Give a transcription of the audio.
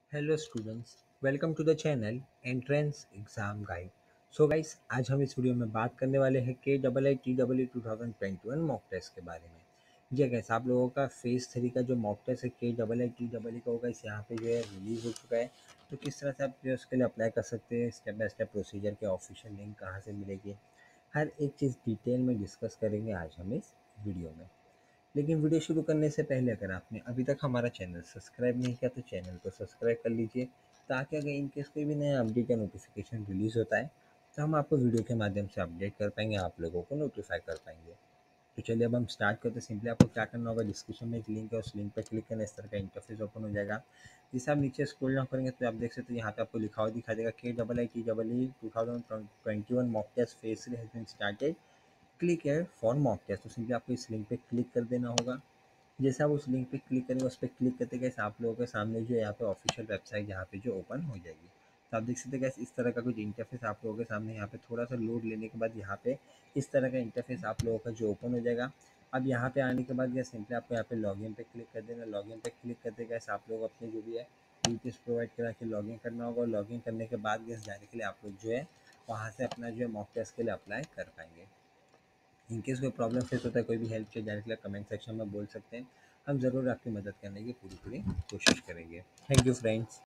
Hello students, welcome to the channel entrance exam guide. So guys, आज हम इस video में बात करने वाले हैं K double I T double E 2021 mock test के बारे में। जी गैस, आप लोगों का फेज 3 का जो मॉक टेस्ट है K double I T double E का होगा, इस यहाँ पे जो है रिलीज हो चुका है। तो किस तरह से आप जो है उसके लिए अप्लाई कर सकते हैं, स्टेप बाय स्टेप प्रोसीजर के ऑफिशियल लिंक कहाँ से मिलेगी, हर एक चीज़ डिटेल में डिस्कस करेंगे आज हम इस वीडियो में। लेकिन वीडियो शुरू करने से पहले अगर आपने अभी तक हमारा चैनल सब्सक्राइब नहीं किया तो चैनल को सब्सक्राइब कर लीजिए, ताकि अगर इनकेस कोई भी नया अपडेट या नोटिफिकेशन रिलीज़ होता है तो हम आपको वीडियो के माध्यम से अपडेट कर पाएंगे, आप लोगों को नोटिफाई कर पाएंगे। तो चलिए अब हम स्टार्ट करते हैं। सिंपली आपको क्या करना होगा, डिस्क्रिप्शन में एक लिंक है, उस लिंक पर क्लिक करना, इस तरह का इंटरफेस ओपन हो जाएगा। जैसे आप नीचे स्क्रॉल डाउन करेंगे तो आप देख सकते हैं यहाँ पे आपको लिखा हुआ दिखा देगा K double I T double E 2021 mock test phase 3 has been started, click here for mock test. तो सिंपली आपको इस लिंक पे क्लिक कर देना होगा। जैसे आप उस लिंक पे क्लिक करेंगे, उस पर क्लिक करते गए आप लोगों के सामने जो है यहाँ पे ऑफिशियल वेबसाइट यहाँ पे जो ओपन हो जाएगी। तो आप देख सकते हैं इस तरह का कुछ इंटरफेस आप लोगों के सामने यहाँ पे थोड़ा सा लोड लेने के बाद यहाँ पे इस तरह का इंटरफेस आप लोगों का जो ओपन हो जाएगा। अब यहाँ पे आने के बाद गैस सिंपली आपको यहाँ पे लॉगिन पे क्लिक कर देना। लॉगिन पे क्लिक करते गए आप लोग अपने जो भी है डिटेल्स प्रोवाइड करा के लॉगिन करना होगा। लॉगिन करने के बाद गैस डायरेक्टली आप लोग जो है वहाँ से अपना जो है मॉक टेस्ट के लिए अप्लाई कर पाएंगे। इनकेस कोई प्रॉब्लम फेस होता है, कोई भी हेल्प चाहिए, डायरेक्टली कमेंट सेक्शन में बोल सकते हैं। हम ज़रूर आपकी मदद करने की पूरी पूरी कोशिश करेंगे। Thank you friends.